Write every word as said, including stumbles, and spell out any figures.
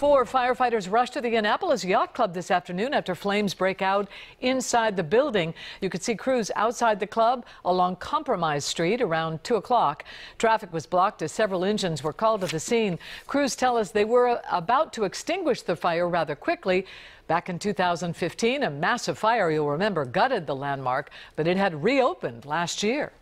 four, firefighters rushed to the Annapolis Yacht Club this afternoon after flames break out inside the building. You could see crews outside the club along Compromise Street around two o'clock. Traffic was blocked as several engines were called to the scene. Crews tell us they were about to extinguish the fire rather quickly. Back in two thousand fifteen, a massive fire, you'll remember, gutted the landmark, but it had reopened last year.